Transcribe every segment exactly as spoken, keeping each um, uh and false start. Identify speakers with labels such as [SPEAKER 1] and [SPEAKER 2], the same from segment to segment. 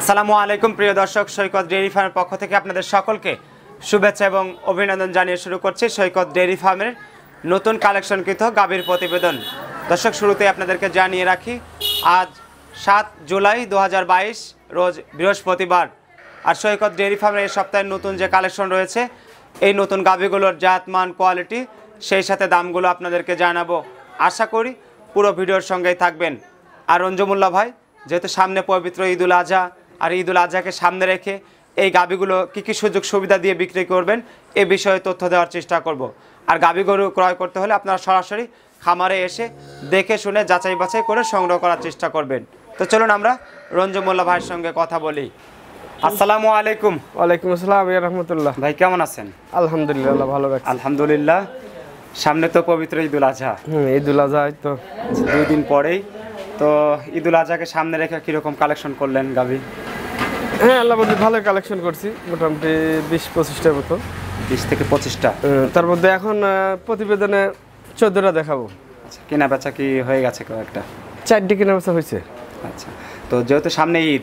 [SPEAKER 1] আসসালামু আলাইকুম প্রিয় দর্শক, সৈকত ডেইরি ফার্মের পক্ষ থেকে আপনাদের সকলকে শুভেচ্ছা এবং অভিনন্দন জানিয়ে শুরু করছি সৈকত ডেইরি ফার্মের নতুন কালেকশনকৃত গাভীর প্রতিবেদন। দর্শক, শুরুতে আপনাদেরকে জানিয়ে রাখি আজ সাত জুলাই দু হাজার বাইশ রোজ বৃহস্পতিবার। আর সৈকত ডেইরি ফার্মের এই সপ্তাহের নতুন যে কালেকশন রয়েছে, এই নতুন গাভীগুলোর জাত মান কোয়ালিটি সেই সাথে দামগুলো আপনাদেরকে জানাবো। আশা করি পুরো ভিডিওর সঙ্গেই থাকবেন। আর রঞ্জুমুল্লাহ ভাই, যেহেতু সামনে পবিত্র ঈদুল আজহা, আর ঈদুল আজহাকে সামনে রেখে এই গাভীগুলো কী কী সুযোগ সুবিধা দিয়ে বিক্রি করবেন এ বিষয়ে তথ্য দেওয়ার চেষ্টা করব। আর গাভী গরু ক্রয় করতে হলে আপনারা সরাসরি খামারে এসে দেখে শুনে যাচাই বাছাই করে সংগ্রহ করার চেষ্টা করবেন। তো চলুন আমরা রঞ্জুমুল্লাহ ভাইয়ের সঙ্গে কথা বলি। আসসালামু আলাইকুম।
[SPEAKER 2] ওয়ালাইকুম আসসালাম ইয়া রাহমাতুল্লাহ।
[SPEAKER 1] ভাই কেমন আছেন?
[SPEAKER 2] আলহামদুলিল্লাহ ভালো আছি।
[SPEAKER 1] আলহামদুলিল্লাহ। সামনে তো পবিত্র ঈদুল আজহা।
[SPEAKER 2] হুম ঈদুল আজহা তো
[SPEAKER 1] দুই দিন পরেই। তো ঈদুল আজহাকে সামনে রেখে কীরকম কালেকশন করলেন গাভী?
[SPEAKER 2] হ্যাঁ আল্লাহ বলতে ভালো কালেকশন করছি, মোটামুটি বিশ পঁচিশটার মতো।
[SPEAKER 1] বিশ থেকে পঁচিশটা।
[SPEAKER 2] তার মধ্যে এখন প্রতিবেদনে চোদ্দোটা দেখাবো।
[SPEAKER 1] আচ্ছা, কেনা বেচা কি হয়ে গেছে কয়েকটা?
[SPEAKER 2] চারটে কেনা বেচা হয়েছে।
[SPEAKER 1] আচ্ছা, তো যেহেতু সামনে ঈদ,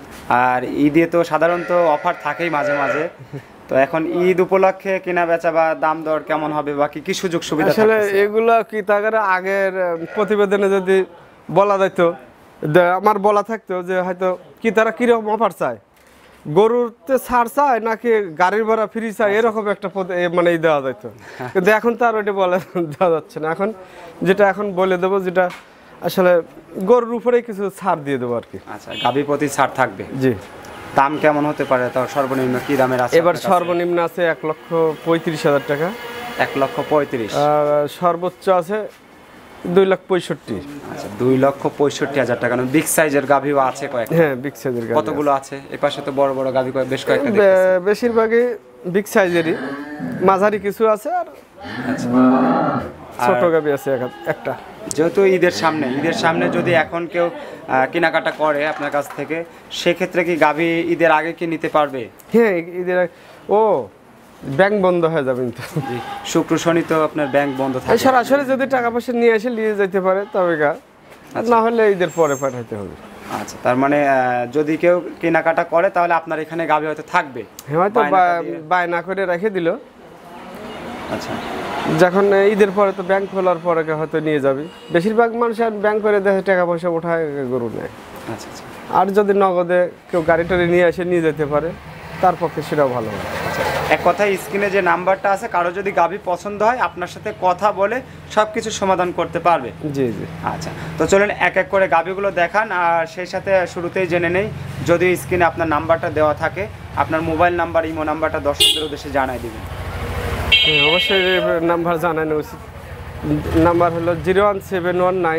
[SPEAKER 1] আর ঈদে তো সাধারণত অফার থাকেই মাঝে মাঝে, তো এখন ঈদ উপলক্ষে কেনা বেচা বা দাম দর কেমন হবে বা কি কি সুযোগ সুবিধা?
[SPEAKER 2] আসলে এগুলো কি তাগারে আগের প্রতিবেদনে যদি বলা যেত, আমার বলা থাকতো যে হয়তো কি তারা কিরকম অফার চায়, গরুতে ছাড় চায় নাকি গাড়ির ভাড়া ফ্রি চায়, এরকম একটা মানে দেওয়া যেত। কিন্তু এখন তো আর ওইটা বলে দেওয়া যাচ্ছে না। এখন যেটা এখন বলে দেবো, যেটা আসলে গরুর উপরেই কিছু ছাড় দিয়ে দেবো আর কি।
[SPEAKER 1] আচ্ছা, গাভী প্রতি ছাড় থাকবে?
[SPEAKER 2] জি।
[SPEAKER 1] দাম কেমন হতে পারে? তাও সর্বনিম্ন কি দামের আছে?
[SPEAKER 2] এবার সর্বনিম্ন আছে এক লক্ষ পঁয়ত্রিশ হাজার টাকা।
[SPEAKER 1] এক লক্ষ পঁয়ত্রিশ।
[SPEAKER 2] আর সর্বোচ্চ আছে দুই লাখ পঁয়ষট্টি।
[SPEAKER 1] আচ্ছা, দুই লক্ষ পঁয়ষট্টি হাজার টাকা। বিগ সাইজের গাভীও আছে কয়েক?
[SPEAKER 2] হ্যাঁ বিগ সাইজের গাভী।
[SPEAKER 1] কতগুলো আছে? এই পাশে তো বড় বড় গাভী বেশ কয়েকটা।
[SPEAKER 2] বেশিরভাগই বিগ সাইজেরই, মাঝারি কিছু আছে আর ছোট গাভী আছে একটা।
[SPEAKER 1] যেহেতু ঈদের সামনে ঈদের সামনে যদি এখন কেউ কেনাকাটা করে আপনার কাছ থেকে, সেক্ষেত্রে কি গাভী ঈদের আগে কি নিতে পারবে?
[SPEAKER 2] হ্যাঁ ঈদের ও ব্যাংক বন্ধ হয়ে যাবে কিন্তু।
[SPEAKER 1] শুক্র শনি তো আপনার ব্যাংক বন্ধ থাকে।
[SPEAKER 2] সরাসরি যদি টাকা পয়সা নিয়ে এসে নিয়ে যেতে পারে তবে গা, না হলে ঈদের পরে পাঠাইতে হবে।
[SPEAKER 1] আচ্ছা, তার মানে যদি কেউ কেনাকাটা করে তাহলে আপনার এখানে গাভী হয়তো থাকবে?
[SPEAKER 2] হ্যাঁ হয়তো বায়না করে রেখে দিল।
[SPEAKER 1] আচ্ছা,
[SPEAKER 2] যখন ঈদের পরে তো ব্যাংক খোলার পরে হয়তো নিয়ে যাবে। বেশিরভাগ মানুষ আর ব্যাংক করে দেখে টাকা পয়সা ওঠায় গরু নেয়।
[SPEAKER 1] আচ্ছা আচ্ছা।
[SPEAKER 2] আর যদি নগদে কেউ গাড়ি টাড়ি নিয়ে এসে নিয়ে যেতে পারে তার পক্ষে সেটাও ভালো হয়।
[SPEAKER 1] এক কথায় স্ক্রিনে যে নাম্বারটা আছে, কারো যদি গাভী পছন্দ হয় আপনার সাথে কথা বলে সব কিছু সমাধান করতে পারবে?
[SPEAKER 2] জি জি।
[SPEAKER 1] আচ্ছা, তো চলেন এক এক করে গাভীগুলো দেখান। আর সেই সাথে শুরুতেই জেনে নেই, যদি স্ক্রিনে আপনার নাম্বারটা দেওয়া থাকে, আপনার মোবাইল নাম্বার ইমো নাম্বারটা দর্শকদের উদ্দেশ্যে জানাই দিবেন।
[SPEAKER 2] হ্যাঁ অবশ্যই নাম্বার জানানো উচিত। নাম্বার হলো zero one seven one nine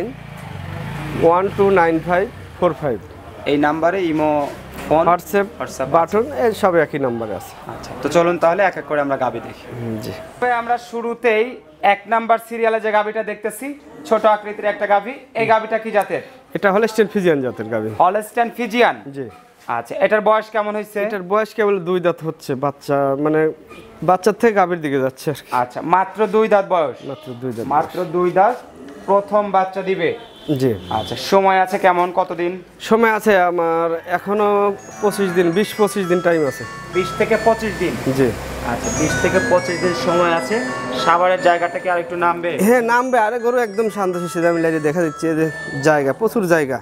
[SPEAKER 2] one two nine five four five.
[SPEAKER 1] এই নাম্বারে imo, phone,
[SPEAKER 2] WhatsApp, WhatsApp button এই সব একই নাম্বারে আছে।
[SPEAKER 1] আচ্ছা, তো চলুন তাহলে এক এক করে আমরা গাভী দেখি।
[SPEAKER 2] জি।
[SPEAKER 1] আমরা শুরুতেই এক নাম্বার সিরিয়ালে যে গাভীটা দেখতেছি, ছোট আকৃতির একটা গাভী। এই গাভীটা কি জাতের?
[SPEAKER 2] এটা হলস্টেইন ফ্রিজিয়ান জাতের গাভী।
[SPEAKER 1] Holstein Friesian? জি। আচ্ছা, এটার বয়স কেমন হয়েছে?
[SPEAKER 2] এটার বয়স কেবল দুই দাঁত হচ্ছে, বাচ্চা মানে বাচ্চার থেকে গাভীর দিকে যাচ্ছে।
[SPEAKER 1] আচ্ছা, মাত্র দুই দাঁত বয়স?
[SPEAKER 2] মাত্র দুই দাঁত।
[SPEAKER 1] মাত্র দুই দাঁত, প্রথম বাচ্চা দিবে?
[SPEAKER 2] জি।
[SPEAKER 1] আচ্ছা, সময় আছে কেমন, কতদিন
[SPEAKER 2] সময় আছে? আমার এখনো পঁচিশ দিন, বিশ পঁচিশ দিন টাইম আছে।
[SPEAKER 1] বিশ থেকে পঁচিশ দিন?
[SPEAKER 2] জি।
[SPEAKER 1] আচ্ছা, বিশ থেকে পঁচিশ দিন সময় আছে। সাভারের জায়গাটা কি আর একটু নামবে?
[SPEAKER 2] হ্যাঁ নামবে। আরে গরু একদম শান্ত শিশু, আমি লাইনে দেখা দিচ্ছি যে জায়গা, প্রচুর জায়গা।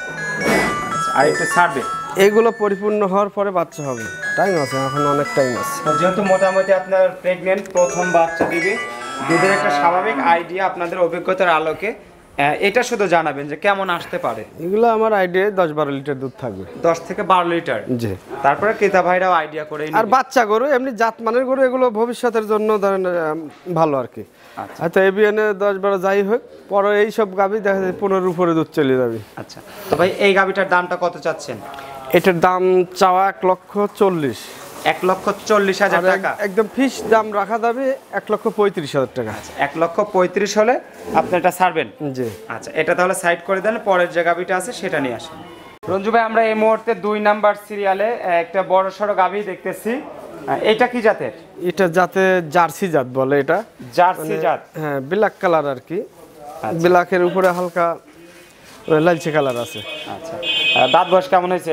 [SPEAKER 1] আচ্ছা, আর একটু ছাড়বে?
[SPEAKER 2] এইগুলো পরিপূর্ণ হওয়ার পরে বাচ্চা হবে, টাইম আছে, এখন অনেক টাইম আছে।
[SPEAKER 1] যেহেতু মোটামুটি আপনার প্রেগনেন্ট, প্রথম বাচ্চা দিবে, দুধের একটা স্বাভাবিক আইডিয়া আপনাদের অভিজ্ঞতার আলোকে এটা শুধু জানাবেন যে কেমন আসতে পারে।
[SPEAKER 2] এগুলো আমার আইডিয়া দশ বারো লিটার দুধ থাকবে।
[SPEAKER 1] দশ থেকে বারো লিটার? জি। তারপরে ক্রেতা ভাইরাও আইডিয়া করে।
[SPEAKER 2] আর বাচ্চা গরু এমনি জাতমানের গরু, এগুলো ভবিষ্যতের জন্য ধরেন ভালো আর কি। আচ্ছা, এবিএনে দশ বারো যাই হোক, পরে এইসব গাভী দেখা যায় পনেরোর উপরে দুধ চলে যাবে।
[SPEAKER 1] আচ্ছা, তো ভাই এই গাভীটার দামটা কত চাচ্ছেন?
[SPEAKER 2] এটার দাম চাওয়া এক লক্ষ চল্লিশ।
[SPEAKER 1] এক লক্ষ চল্লিশ হাজার টাকা
[SPEAKER 2] একদম ফিক্স দাম রাখা যাবে এক লক্ষ পঁয়ত্রিশ হাজার টাকা।
[SPEAKER 1] আচ্ছা, এক লক্ষ পঁয়ত্রিশ হলে আপনি এটা ছাড়বেন?
[SPEAKER 2] জি।
[SPEAKER 1] আচ্ছা, এটা তাহলে সাইড করে দেন, পরের যে গাভীটা আছে সেটা নিয়ে আসেন। রঞ্জু ভাই, আমরা এই মুহূর্তে দুই নাম্বার সিরিয়ালে একটা বড় সড়ো গাভী দেখতেছি। এটা কি জাতের?
[SPEAKER 2] এটা জাতে জার্সি জাত বলে। এটা
[SPEAKER 1] জার্সি জাত?
[SPEAKER 2] হ্যাঁ, ব্ল্যাক কালার আর কি। ব্ল্যাকের উপরে হালকা লালচে কালার আছে।
[SPEAKER 1] আচ্ছা, দাঁত বয়স কেমন হয়েছে এটা?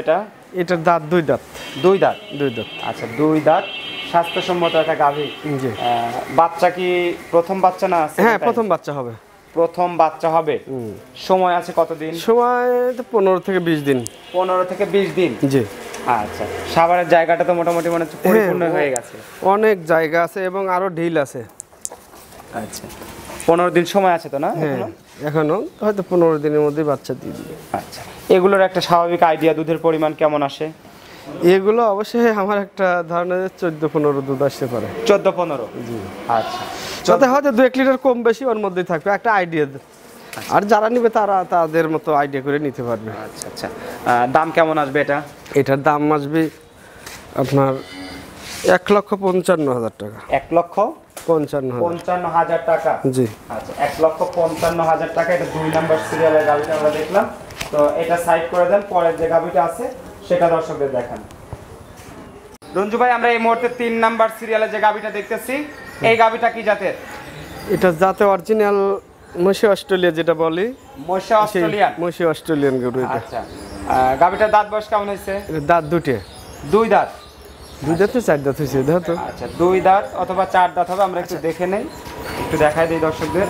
[SPEAKER 2] এটার দাঁত দুই দাঁত।
[SPEAKER 1] দুই দাঁত।
[SPEAKER 2] দুই দাঁত।
[SPEAKER 1] আচ্ছা, দুই দাঁত, স্বাস্থ্যসম্মত একটা গাভী।
[SPEAKER 2] জি।
[SPEAKER 1] আহ, বাচ্চা কি প্রথম বাচ্চা না?
[SPEAKER 2] হ্যাঁ, প্রথম বাচ্চা হবে।
[SPEAKER 1] প্রথম বাচ্চা হবে। সময় আছে কতদিন?
[SPEAKER 2] সময় তো পনেরো থেকে বিশ দিন।
[SPEAKER 1] পনেরো থেকে বিশ দিন।
[SPEAKER 2] জি।
[SPEAKER 1] আচ্ছা, সাভারের জায়গাটা তো মোটামুটি মনে হচ্ছে পরিপূর্ণ হয়ে গেছে।
[SPEAKER 2] অনেক জায়গা আছে এবং আরো ঢিল আছে।
[SPEAKER 1] আচ্ছা, পনেরো দিন সময় আছে তো না?
[SPEAKER 2] হ্যাঁ, এখনো হয়তো পনেরো দিনের মধ্যে বাচ্চা দিয়ে দিবে।
[SPEAKER 1] আচ্ছা, এগুলোর একটা স্বাভাবিক আইডিয়া দুধের পরিমাণ কেমন আসে?
[SPEAKER 2] এগুলো অবশ্যই আমার একটা ধারণা যে চোদ্দ পনেরো দুধ আসতে পারে।
[SPEAKER 1] চোদ্দ পনেরো।
[SPEAKER 2] জি।
[SPEAKER 1] আচ্ছা,
[SPEAKER 2] যাতে হয়তো দু এক লিটার কম বেশি ওর মধ্যেই থাকবে, একটা আইডিয়া। আর যারা নিবে তারা তাদের মতো আইডিয়া করে নিতে পারবে।
[SPEAKER 1] আচ্ছা আচ্ছা, আহ, দাম কেমন আসবে এটা?
[SPEAKER 2] এটার দাম আসবে আপনার এক লক্ষ পঞ্চান্ন হাজার টাকা।
[SPEAKER 1] এক লক্ষ
[SPEAKER 2] পঞ্চান্ন হাজার।
[SPEAKER 1] পঞ্চান্ন হাজার টাকা।
[SPEAKER 2] জি।
[SPEAKER 1] আচ্ছা, এক লক্ষ পঞ্চান্ন হাজার টাকা। এটা দুই নাম্বার সিরিয়ালের গাভিটা আমরা দেখলাম। তো এটা সাইড করে দেন, পরের যে গাভিটা আছে সেটা দর্শকদের দেখান। রঞ্জু ভাই, আমরা এই মুহূর্তে তিন নাম্বার সিরিয়ালে যে গাভিটা দেখতেছি, এই গাভিটা কি জাতের?
[SPEAKER 2] এটা যাতে অরিজিনাল মশি অস্ট্রেলিয়া যেটা বলি,
[SPEAKER 1] মশা অস্ট্রেলিয়ান।
[SPEAKER 2] মশি অস্ট্রেলিয়ান গরু এটা।
[SPEAKER 1] আচ্ছা, আহ, গাভিটার দাঁত বয়স কেমন হয়েছে?
[SPEAKER 2] এটা দাঁত দুটে।
[SPEAKER 1] দুই দাঁত।
[SPEAKER 2] দুই দাঁতে চার দাঁত হয়েছে, দেখো তো।
[SPEAKER 1] আচ্ছা, দুই দাঁত অথবা চার দাঁত হবে, আমরা একটু দেখে নেই, একটু দেখাই দিই দর্শকদের।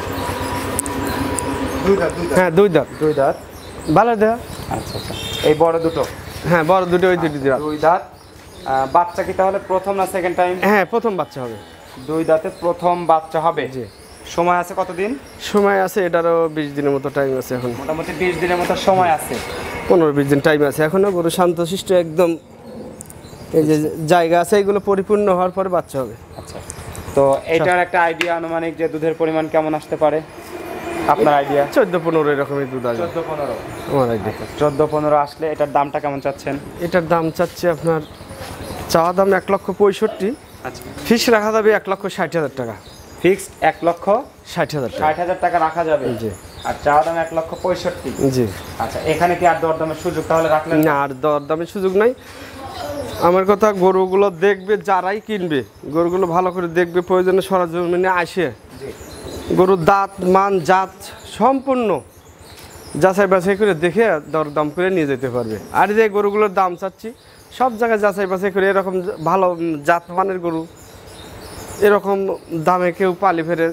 [SPEAKER 1] দুই দাঁত।
[SPEAKER 2] হ্যাঁ, দুই দাঁত।
[SPEAKER 1] দুই দাঁত।
[SPEAKER 2] ভালো দেয়া।
[SPEAKER 1] আচ্ছা আচ্ছা, এই বড় দুটো।
[SPEAKER 2] হ্যাঁ, বড় দুটো, ওই দুটি দাঁত।
[SPEAKER 1] দুই দাঁত। আহ, বাচ্চা কি তাহলে প্রথম না সেকেন্ড টাইম?
[SPEAKER 2] হ্যাঁ, প্রথম বাচ্চা হবে।
[SPEAKER 1] দুই দাঁতে প্রথম বাচ্চা হবে।
[SPEAKER 2] জি।
[SPEAKER 1] সময় আছে কতদিন?
[SPEAKER 2] সময় আছে এটারও বিশ দিনের মতো টাইম আছে এখন।
[SPEAKER 1] মোটামুটি বিশ দিনের মতো সময় আছে।
[SPEAKER 2] পনেরো বিশ দিন টাইম আছে এখনো। গরু শান্তশিষ্ট একদম। এই যে জায়গা আছে এগুলো পরিপূর্ণ হওয়ার পরে বাচ্চা হবে।
[SPEAKER 1] আচ্ছা, তো এটার একটা আইডিয়া আনুমানিক যে দুধের পরিমাণ কেমন আসতে পারে আপনার আইডিয়া?
[SPEAKER 2] চোদ্দ পনেরো এরকমই দুধ আসবে
[SPEAKER 1] চোদ্দ পনেরো।
[SPEAKER 2] আমার আইডিয়া।
[SPEAKER 1] চোদ্দ পনেরো আসলে এটার দামটা কেমন চাচ্ছেন?
[SPEAKER 2] এটার দাম চাচ্ছে আপনার চাওয়া দাম এক লক্ষ পঁয়ষট্টি।
[SPEAKER 1] আচ্ছা,
[SPEAKER 2] ফিক্স রাখা যাবে এক লক্ষ ষাট হাজার টাকা।
[SPEAKER 1] ফিক্সড এক লক্ষ
[SPEAKER 2] ষাট হাজার টাকা।
[SPEAKER 1] ষাট হাজার টাকা রাখা যাবে।
[SPEAKER 2] জি।
[SPEAKER 1] আর চাওয়া দাম এক লক্ষ পঁয়ষট্টি।
[SPEAKER 2] জি।
[SPEAKER 1] আচ্ছা, এখানে কি আর দরদামের সুযোগ তাহলে রাখলেন?
[SPEAKER 2] না, আর দর দামের সুযোগ নাই। আমার কথা, গরুগুলো দেখবে যারাই কিনবে, গরুগুলো ভালো করে দেখবে, প্রয়োজনে সরজমিনে আসে
[SPEAKER 1] জি।
[SPEAKER 2] গরুর দাঁত মান জাত সম্পূর্ণ যাচাই বাছাই করে দেখে দরদাম করে নিয়ে যেতে পারবে। আর যে গরুগুলোর দাম চাচ্ছি সব জায়গায় যাচাই বাছাই করে, এরকম ভালো জাত মানের গরু এরকম দামে কেউ পালি ফেরে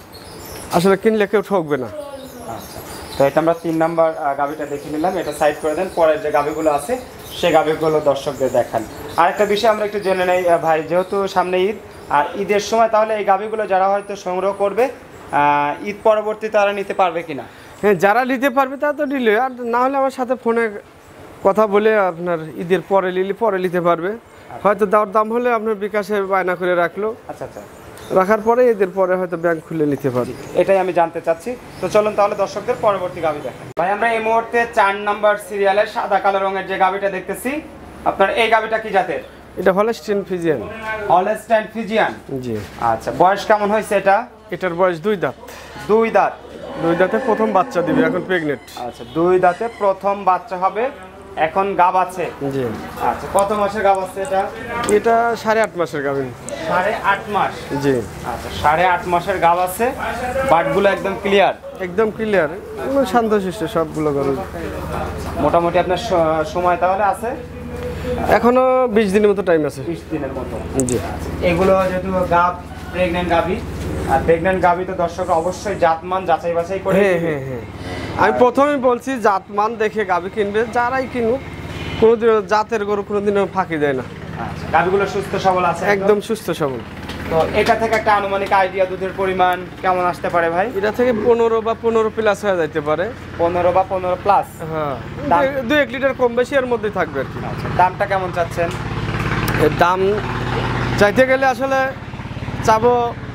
[SPEAKER 2] আসলে কিনলে কেউ ঠকবে না।
[SPEAKER 1] আচ্ছা, তো এটা আমরা তিন নাম্বার গাভিটা দেখে নিলাম, এটা সাইড করে দেন। পরের যে গাভিগুলো আছে সেই গাভিগুলো দর্শকদের দেখান। আরেকটা বিষয় আমরা একটু জেনে নেই ভাই, যেহেতু সামনে ঈদ, আর ঈদের সময় তাহলে এই গাভিগুলো যারা হয়তো সংগ্রহ করবে আহ, ঈদ পরবর্তী তারা নিতে পারবে কিনা?
[SPEAKER 2] হ্যাঁ, যারা নিতে পারবে তারা তো নিলে, আর না হলে আমার সাথে ফোনে কথা বলে আপনার ঈদের পরে নিলে পরে নিতে পারবে। হয়তো দেওয়ার দাম হলে আপনার বিকাশে বায়না করে রাখলো,
[SPEAKER 1] আচ্ছা আচ্ছা,
[SPEAKER 2] রাখার পরে ঈদের পরে হয়তো ব্যাংক খুলে নিতে পারবে।
[SPEAKER 1] এটাই আমি জানতে চাচ্ছি। তো চলুন তাহলে দর্শকদের পরবর্তী গাভি দেখেন। ভাই, আমরা এই মুহূর্তে চার নাম্বার সিরিয়ালের সাদা কালো রঙের যে গাভিটা দেখতেছি, আপনার এই গাভিটা কি জাতের?
[SPEAKER 2] এটা হলস্টিন ফ্রিজিয়ান।
[SPEAKER 1] Holstein Friesian.
[SPEAKER 2] জি।
[SPEAKER 1] আচ্ছা, বয়স কেমন হয়েছে এটা?
[SPEAKER 2] এটার বয়স দুই দাঁত।
[SPEAKER 1] দুই দাঁত।
[SPEAKER 2] দুই দাঁতে প্রথম বাচ্চা দিবে, এখন প্রেগনেন্ট।
[SPEAKER 1] আচ্ছা, দুই দাঁতে প্রথম বাচ্চা হবে, এখন গাব আছে।
[SPEAKER 2] জি।
[SPEAKER 1] আচ্ছা, কত মাসের গাব আছে এটা?
[SPEAKER 2] এটা সাড়ে আট মাসের গাভিন।
[SPEAKER 1] সাড়ে আট মাস।
[SPEAKER 2] জি।
[SPEAKER 1] আচ্ছা, সাড়ে আট মাসের গাব আছে, বাটগুলো একদম ক্লিয়ার।
[SPEAKER 2] একদম ক্লিয়ার, শান্তশিষ্ট সবগুলো গরু।
[SPEAKER 1] মোটামুটি আপনার স- সময় তাহলে আছে
[SPEAKER 2] এখনো বিশ দিনের মতো টাইম আছে।
[SPEAKER 1] বিশ দিনের মতো।
[SPEAKER 2] জি।
[SPEAKER 1] এগুলো যেহেতু গাব, প্রেগনেন্ট গাভি, আর প্রেগনেন্ট গাভি তো দর্শক অবশ্যই জাতমান যাচাই বাছাই করে
[SPEAKER 2] হ্যাঁ
[SPEAKER 1] দিবে।
[SPEAKER 2] হ্যাঁ হ্যাঁ, আমি প্রথমেই বলছি জাতমান দেখে গাভি কিনবে, যারাই কিনুক কোনোদিন জাতের গরু কোনোদিনও ফাঁকি দেয় না।
[SPEAKER 1] আচ্ছা, গাভিগুলো সুস্থ সবল আছে
[SPEAKER 2] একদম সুস্থ সবল।
[SPEAKER 1] তো এটা থেকে একটা আনুমানিক আইডিয়া দুধের পরিমাণ কেমন আসতে পারে ভাই?
[SPEAKER 2] এটা থেকে পনেরো বা পনেরো প্লাস হয়ে যাইতে পারে।
[SPEAKER 1] পনেরো বা পনেরো প্লাস।
[SPEAKER 2] হ্যাঁ,
[SPEAKER 1] দাম?
[SPEAKER 2] দু- দু এক লিটার কম বেশি এর মধ্যে থাকবে আর কি।
[SPEAKER 1] আচ্ছা, দামটা কেমন চাচ্ছেন?
[SPEAKER 2] এর দাম চাইতে গেলে আসলে চাবো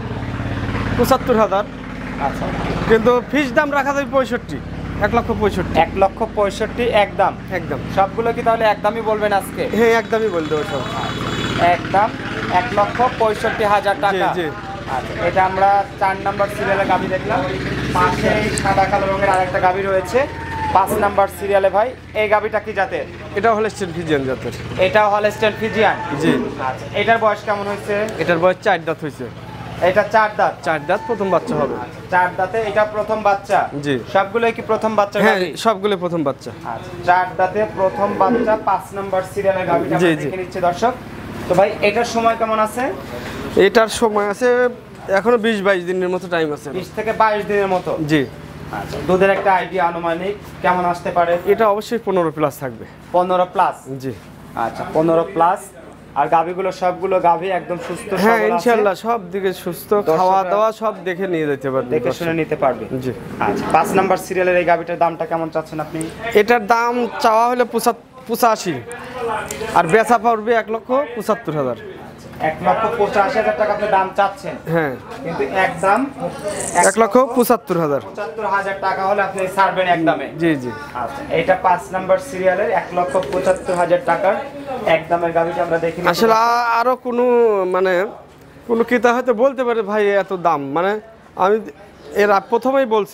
[SPEAKER 2] পঁচাত্তর হাজার,
[SPEAKER 1] আচ্ছা,
[SPEAKER 2] কিন্তু ফিস দাম রাখা যাবে পঁয়ষট্টি, এক লক্ষ পঁয়ষট্টি।
[SPEAKER 1] এক লক্ষ পঁয়ষট্টি একদম।
[SPEAKER 2] একদম।
[SPEAKER 1] সবগুলো কি তাহলে একদমই বলবেন আজকে?
[SPEAKER 2] হ্যাঁ, একদমই বলে দেবো সব।
[SPEAKER 1] একদম এক লক্ষ পঁয়ষট্টি হাজার টাকা।
[SPEAKER 2] জি।
[SPEAKER 1] আচ্ছা, এটা আমরা চার নাম্বার সিরিয়ালে গাভি দেখলাম, পাশে এই সাদা কালো রঙের আরেকটা গাভি রয়েছে পাঁচ নাম্বার সিরিয়ালে। ভাই, এই গাভিটা কি জাতের?
[SPEAKER 2] এটা হলো স্টেন ফিজিয়ান জাতের।
[SPEAKER 1] এটাও হলস্টাইন ফ্রিজিয়ান।
[SPEAKER 2] জি।
[SPEAKER 1] আচ্ছা, এটার বয়স কেমন হয়েছে?
[SPEAKER 2] এটার বয়স চার দাঁত হয়েছে।
[SPEAKER 1] এটা চার দাঁত।
[SPEAKER 2] চার দাঁত প্রথম বাচ্চা হবে।
[SPEAKER 1] চার দাঁতে এটা প্রথম বাচ্চা।
[SPEAKER 2] জি।
[SPEAKER 1] সবগুলোই কি প্রথম বাচ্চা?
[SPEAKER 2] হ্যাঁ, সবগুলো প্রথম বাচ্চা।
[SPEAKER 1] আচ্ছা, চার দাঁতে প্রথম বাচ্চা, পাঁচ নাম্বার সিরিয়ালের গাভীটা আমরা দেখে নিচ্ছি দর্শক। তো ভাই এটার সময় কেমন আছে?
[SPEAKER 2] এটার সময় আছে এখনো বিশ বাইশ দিনের মতো টাইম আছে।
[SPEAKER 1] বিশ থেকে বাইশ দিনের মতো।
[SPEAKER 2] জি।
[SPEAKER 1] আচ্ছা, দুধের একটা আইডিয়া আনুমানিক কেমন আসতে পারে?
[SPEAKER 2] এটা অবশ্যই পনেরো প্লাস থাকবে।
[SPEAKER 1] পনেরো প্লাস।
[SPEAKER 2] জি।
[SPEAKER 1] আচ্ছা, পনেরো প্লাস। আর গাভীগুলো সবগুলো গাভী একদম সুস্থ সবল আছে?
[SPEAKER 2] হ্যাঁ, ইনশাআল্লাহ সব দিকে সুস্থ, খাওয়া দাওয়া সব দেখে নিয়ে যেতে পারবে,
[SPEAKER 1] দেখে শুনে নিতে পারবে।
[SPEAKER 2] জি।
[SPEAKER 1] আচ্ছা, পাঁচ নাম্বার সিরিয়ালের এই গাভীটার দামটা কেমন চাচ্ছেন আপনি?
[SPEAKER 2] এটার দাম চাওয়া হলে পঁচাশি, আর বেচা পড়বে এক লক্ষ পঁচাত্তর হাজার।
[SPEAKER 1] এক লক্ষ পঁচাশি হাজার টাকা আপনি দাম চাচ্ছেন?
[SPEAKER 2] হ্যাঁ,
[SPEAKER 1] কিন্তু একদম
[SPEAKER 2] এক লক্ষ পঁচাত্তর হাজার।
[SPEAKER 1] পঁচাত্তর হাজার টাকা হলে আপনি ছাড়বেন একদমে?
[SPEAKER 2] জি জি।
[SPEAKER 1] আচ্ছা, এইটা পাঁচ নাম্বার সিরিয়ালের এক লক্ষ পঁচাত্তর হাজার টাকার একদমের গাভীটা আমরা দেখি।
[SPEAKER 2] আসলে আ- আরো কোনো মানে কোনো ক্রেতা হয়তো বলতে পারে ভাই এত দাম, মানে আমি এর আ- প্রথমেই বলছি,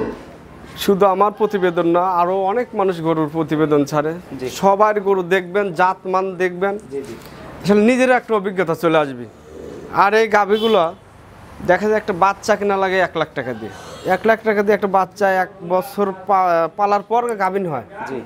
[SPEAKER 2] শুধু আমার প্রতিবেদন না, আরো অনেক মানুষ গরুর প্রতিবেদন ছাড়ে। সবার গরু দেখবেন, জাত মান দেখবেন,
[SPEAKER 1] জি জি।
[SPEAKER 2] আসলে নিজের একটা অভিজ্ঞতা চলে আসবে। আর এই গাভীগুলো দেখা যায় একটা বাচ্চা কেনা লাগে এক লাখ টাকা দিয়ে, এক লাখ টাকা দিয়ে একটা বাচ্চা এক বছর পা- পালার পর গাভীন হয়।
[SPEAKER 1] জি।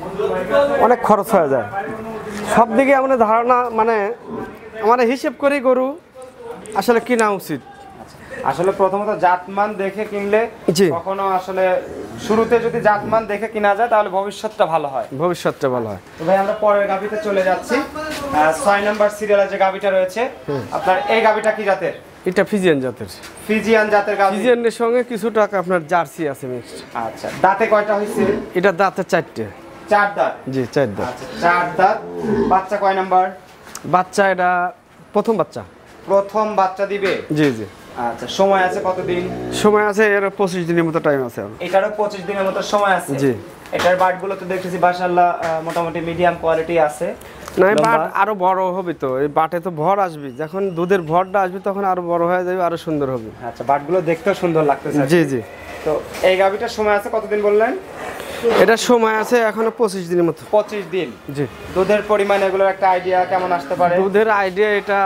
[SPEAKER 2] অনেক খরচ হয়ে যায়। সব দিকে আমাদের ধারণা, মানে আমার হিসেব করেই গরু আসলে কিনা উচিত।
[SPEAKER 1] আসলে প্রথমত জাতমান দেখে কিনলে
[SPEAKER 2] জি।
[SPEAKER 1] কখনো আসলে শুরুতে যদি জাতমান দেখে কিনা যায় তাহলে ভবিষ্যৎটা ভালো হয়।
[SPEAKER 2] ভবিষ্যৎটা ভালো হয়।
[SPEAKER 1] তো ভাই আমরা পরের গাভীতে চলে যাচ্ছি। আহ, ছয় নাম্বার সিরিয়ালের যে গাভীটা রয়েছে আপনার, এই গাভীটা কি জাতের?
[SPEAKER 2] এটা ফিজিয়ান জাতের।
[SPEAKER 1] ফিজিয়ান জাতের গাভী।
[SPEAKER 2] ফিজিয়ানের সঙ্গে কিছু টাকা আপনার জার্সি আছে মিক্সড।
[SPEAKER 1] আচ্ছা, দাঁতে কয়টা হয়েছে?
[SPEAKER 2] এটা দাঁতে চারটে।
[SPEAKER 1] চার দাঁত।
[SPEAKER 2] জি, চার দাঁত।
[SPEAKER 1] আচ্ছা, চার দাঁত। বাচ্চা কয় নাম্বার?
[SPEAKER 2] বাচ্চা এটা প্রথম বাচ্চা।
[SPEAKER 1] প্রথম বাচ্চা দিবে?
[SPEAKER 2] জি জি।
[SPEAKER 1] আচ্ছা, সময় আছে কতদিন?
[SPEAKER 2] সময় আছে এর পঁচিশ দিনের মতো টাইম আছে।
[SPEAKER 1] এটারও পঁচিশ দিনের মতো সময় আছে।
[SPEAKER 2] জি।
[SPEAKER 1] এটার বাটগুলো তো দেখতেছি মাশাআল্লাহ মোটামুটি মিডিয়াম কোয়ালিটি আছে।
[SPEAKER 2] না, এই বাট
[SPEAKER 1] লম্বা।
[SPEAKER 2] আরো বড় হবে তো, এই বাটে তো ভর আসবে, যখন দুধের ভরটা আসবে তখন আরো বড় হয়ে যাবে, আরো সুন্দর হবে।
[SPEAKER 1] আচ্ছা, বাটগুলো দেখতেও সুন্দর লাগতেছে।
[SPEAKER 2] জি জি।
[SPEAKER 1] তো এই গাভীটার সময় আছে কতদিন বললেন?
[SPEAKER 2] এটা সময় আছে এখনো পঁচিশ দিনের মতো।
[SPEAKER 1] পঁচিশ দিন।
[SPEAKER 2] জি।
[SPEAKER 1] দুধের পরিমাণ এগুলোর একটা আইডিয়া কেমন আসতে পারে?
[SPEAKER 2] দুধের আইডিয়া এটা,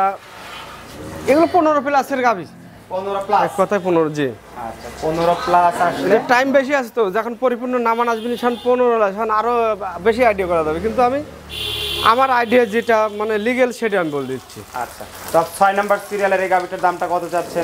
[SPEAKER 2] এগুলো পনেরো প্লাসের গাভী,
[SPEAKER 1] পনেরো প্লাস।
[SPEAKER 2] এক কথায় পনেরো। জি।
[SPEAKER 1] আচ্ছা, পনেরো প্লাস আসলে
[SPEAKER 2] টাইম বেশি আছে তো, যখন পরিপূর্ণ নামান আসবে নিশান পনেরো এখন আরো বেশি আইডিয়া করা যাবে, কিন্তু আমি আমার আইডিয়া যেটা মানে লিগেল সেটা আমি বলে দিচ্ছি।
[SPEAKER 1] আচ্ছা, তো ছয় নাম্বার সিরিয়ালের এই গাভীটার দামটা কত চাচ্ছেন?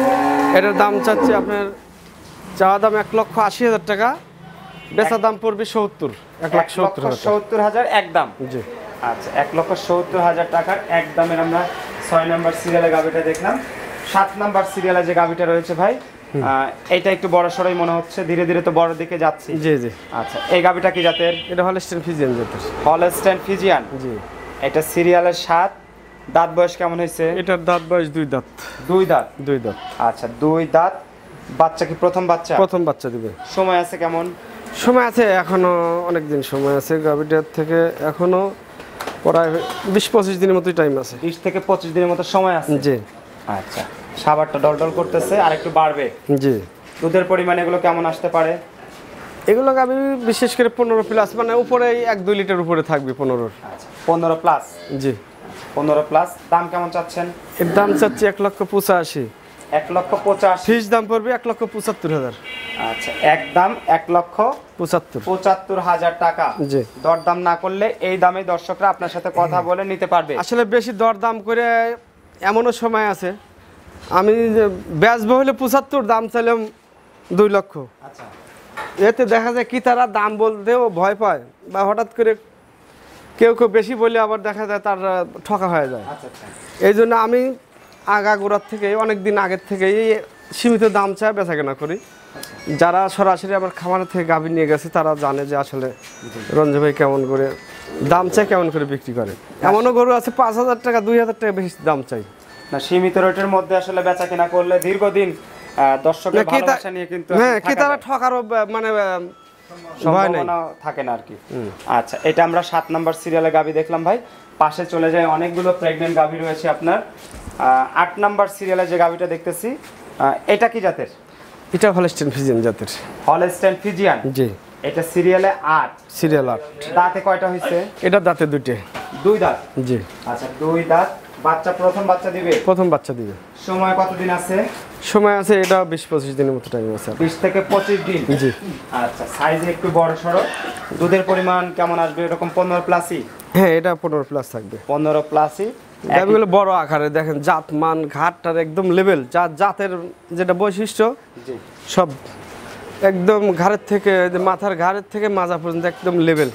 [SPEAKER 2] এটার দাম চাচ্ছি আপনার, চাওয়া দাম এক লক্ষ আশি হাজার টাকা, বেচা দাম পড়বে সত্তর, এক লাখ সত্তর হাজার টাকা।
[SPEAKER 1] সত্তর হাজার একদম?
[SPEAKER 2] জি।
[SPEAKER 1] আচ্ছা, এক লক্ষ সত্তর হাজার টাকার একদমের আমরা ছয় নাম্বার সিরিয়ালের গাভীটা দেখলাম। সাত নাম্বার সিরিয়ালে যে গাভীটা রয়েছে ভাই, আহ, এইটা একটু বড় সড়ই মনে হচ্ছে, ধীরে ধীরে তো বড় দিকে যাচ্ছি।
[SPEAKER 2] জি জি।
[SPEAKER 1] আচ্ছা, এই গাভীটা কি জাতের?
[SPEAKER 2] এটা হলস্টেইন ফিজিয়ান জাতের।
[SPEAKER 1] Holstein Friesian.
[SPEAKER 2] জি।
[SPEAKER 1] এটা সিরিয়ালের সাত। দাঁত বয়স কেমন হয়েছে?
[SPEAKER 2] এটার দাঁত বয়স দুই দাঁত।
[SPEAKER 1] দুই দাঁত।
[SPEAKER 2] দুই দাঁত।
[SPEAKER 1] আচ্ছা, দুই দাঁত। বাচ্চা কি প্রথম বাচ্চা?
[SPEAKER 2] প্রথম বাচ্চা দিবে।
[SPEAKER 1] সময় আছে কেমন?
[SPEAKER 2] সময় আছে এখনো অনেক দিন সময় আছে, গাভীটার থেকে এখনো প্রায় বিশ পঁচিশ দিনের মতোই টাইম আছে।
[SPEAKER 1] বিশ থেকে পঁচিশ দিনের মতো সময় আছে।
[SPEAKER 2] জি।
[SPEAKER 1] আচ্ছা, সাবারটা ডলডল করতেছে আর একটু বাড়বে।
[SPEAKER 2] জি।
[SPEAKER 1] দুধের পরিমাণ এগুলো কেমন আসতে পারে?
[SPEAKER 2] এগুলো গাভী বিশেষ করে পনেরো প্লাস, মানে উপরে এক দুই লিটার উপরে থাকবে পনেরোর।
[SPEAKER 1] আচ্ছা, পনেরো প্লাস।
[SPEAKER 2] জি।
[SPEAKER 1] পনেরো প্লাস। দাম কেমন চাচ্ছেন?
[SPEAKER 2] এর দাম চাচ্ছি এক লক্ষ পঁচাশি।
[SPEAKER 1] এক লক্ষ পঁচাশি।
[SPEAKER 2] ফিস দাম পড়বে এক লক্ষ পঁচাত্তর হাজার।
[SPEAKER 1] আচ্ছা, একদম এক লক্ষ
[SPEAKER 2] পঁচাত্তর।
[SPEAKER 1] পঁচাত্তর হাজার টাকা।
[SPEAKER 2] জি।
[SPEAKER 1] দরদাম না করলে এই দামে দর্শকরা আপনার সাথে কথা বলে নিতে পারবে।
[SPEAKER 2] আসলে বেশি দর দাম করে এমনও সময় আছে, আমি বেচবো হলে পঁচাত্তর, দাম চাইলাম দুই লক্ষ।
[SPEAKER 1] আচ্ছা।
[SPEAKER 2] এতে দেখা যায় কি তারা দাম বলতেও ভয় পায়, বা হঠাৎ করে কেউ কেউ বেশি বলে আবার দেখা যায় তার ঠকা হয়ে যায়।
[SPEAKER 1] আচ্ছা আচ্ছা।
[SPEAKER 2] এই জন্য আমি আগাগোড়ার থেকে অনেক দিন আগের থেকেই সীমিত দাম চাই বেচা কেনা করি। যারা সরাসরি আবার খামারের থেকে গাভী নিয়ে গেছে তারা জানে যে আসলে রঞ্জু ভাই কেমন করে দাম চাই, কেমন করে বিক্রি করে। এমনও গরু আছে পাঁচ হাজার টাকা দুই হাজার টাকা বেশি দাম চাই।
[SPEAKER 1] না, সীমিত রেটের মধ্যে আসলে বেচা কেনা করলে দীর্ঘদিন আহ, দর্শকের
[SPEAKER 2] না, ক্রেতা-
[SPEAKER 1] ভালোবাসা নিয়ে কিন্তু
[SPEAKER 2] হ্যাঁ,
[SPEAKER 1] থাকা
[SPEAKER 2] কি তারা
[SPEAKER 1] যায়।
[SPEAKER 2] ঠকারও বা- মানে আহ, ভয় নাই।
[SPEAKER 1] সম্ভাবনা থাকে না আর কি। আচ্ছা, এটা আমরা সাত নাম্বার সিরিয়ালে গাভী দেখলাম ভাই। পাশে চলে যায় অনেকগুলো প্রেগনেন্ট গাভী রয়েছে আপনার। আহ, আট নাম্বার সিরিয়ালে যে গাভীটা দেখতেছি, আহ, এটা কি জাতের?
[SPEAKER 2] এটা হলস্টেইন ফিজিয়ান জাতের।
[SPEAKER 1] Holstein Friesian.
[SPEAKER 2] জি।
[SPEAKER 1] এটা সিরিয়ালে আট।
[SPEAKER 2] সিরিয়াল আট।
[SPEAKER 1] দাঁতে কয়টা হয়েছে?
[SPEAKER 2] এটা দাঁতে দুইটে।
[SPEAKER 1] দুই দাঁত।
[SPEAKER 2] জি।
[SPEAKER 1] আচ্ছা, দুই দাঁত। বাচ্চা প্রথম বাচ্চা দিবে,
[SPEAKER 2] প্রথম বাচ্চা দিবে।
[SPEAKER 1] সময় কতদিন আছে?
[SPEAKER 2] সময় আছে এটা বিশ পঁচিশ দিনের মতো টাইম আছে।
[SPEAKER 1] বিশ থেকে পঁচিশ দিন।
[SPEAKER 2] জি।
[SPEAKER 1] আচ্ছা, সাইজে একটু বড় সড়ো। দুধের পরিমাণ কেমন আসবে? এরকম পনেরো প্লাসই?
[SPEAKER 2] হ্যাঁ, এটা পনেরো প্লাস থাকবে।
[SPEAKER 1] পনেরো প্লাসই।
[SPEAKER 2] গাভীগুলো বড় আকারে দেখেন, জাত মান ঘাটটার একদম লেভেল, জাত জাতের যেটা বৈশিষ্ট্য
[SPEAKER 1] জি
[SPEAKER 2] সব একদম ঘাড়ের থেকে যে মাথার ঘাড়ের থেকে মাজা পর্যন্ত একদম লেভেল।